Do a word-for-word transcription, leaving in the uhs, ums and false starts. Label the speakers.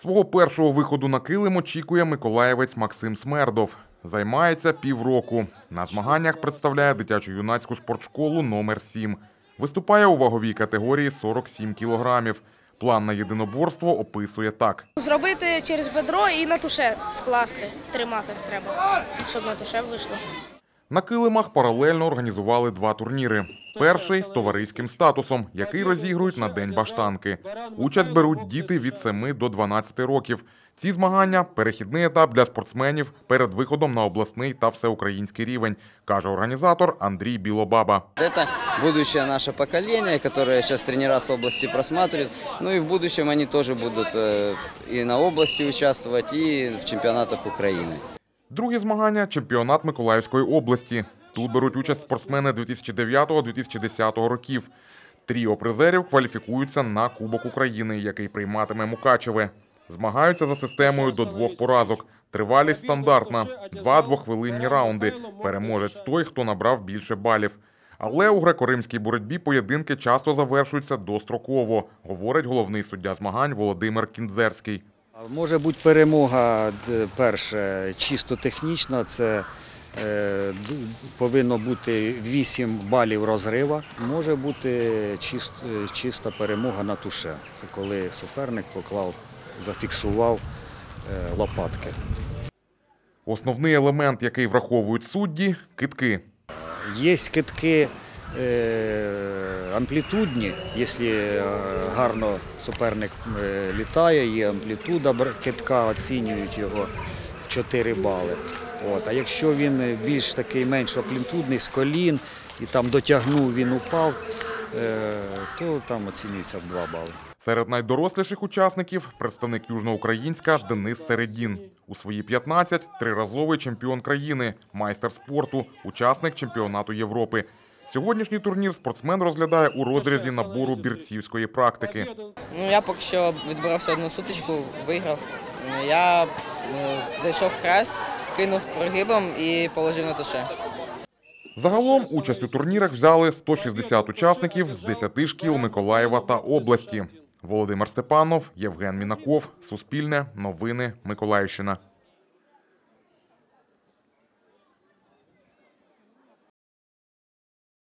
Speaker 1: Свого першого виходу на килим очікує миколаївець Максим Смердов. Займається півроку. На змаганнях представляє дитячо-юнацьку спортшколу номер сім. Виступає у ваговій категорії сорок сім кілограмів. План на єдиноборство описує так.
Speaker 2: Зробити через бедро і на туше скласти, тримати треба, щоб на туше вийшло.
Speaker 1: На килимах паралельно організували два турніри. Перший – з товариським статусом, який розігрують на День баштанки. Участь беруть діти від семи до дванадцяти років. Ці змагання – перехідний етап для спортсменів перед виходом на обласний та всеукраїнський рівень, каже організатор Андрій Білобаба.
Speaker 3: Це будущее наше покоління, яке зараз тренера з області просматривають. Ну і в будущем вони теж будуть і на області участвувати, і в чемпіонатах України.
Speaker 1: Друге змагання – чемпіонат Миколаївської області. Тут беруть участь спортсмени дві тисячі дев'ятого - дві тисячі десятого років. Тріо призерів кваліфікуються на Кубок України, який прийматиме Мукачеве. Змагаються за системою до двох поразок. Тривалість стандартна – два двохвилинні раунди. Переможець той, хто набрав більше балів. Але у греко-римській боротьбі поєдинки часто завершуються достроково, говорить головний суддя змагань Володимир Кіндзерський.
Speaker 4: Може бути перемога, перше, чисто технічно, це е, повинно бути вісім балів розрива. Може бути чист, чиста перемога на туше. Це коли суперник поклав, зафіксував е, лопатки.
Speaker 1: Основний елемент, який враховують судді – кидки.
Speaker 4: Є кидки е, амплітудні, якщо гарно суперник літає, є амплітуда кидка, оцінюють його в чотири бали. От. А якщо він більш такий менш амплітудний, з колін, і там дотягнув, він упав, е, то там оцінюється в два бали.
Speaker 1: Серед найдоросліших учасників – представник Южноукраїнська Денис Середін. У свої п'ятнадцять – триразовий чемпіон країни, майстер спорту, учасник чемпіонату Європи. Сьогоднішній турнір спортсмен розглядає у розрізі набору бірцівської практики.
Speaker 5: Ну, я поки що відбирався одну сутичку, виграв. Я зайшов в хрест, кинув прогибом і положив на туше.
Speaker 1: Загалом участь у турнірах взяли сто шістдесят учасників з десяти шкіл Миколаєва та області. Володимир Степанов, Євген Мінаков, Суспільне, Новини, Миколаївщина.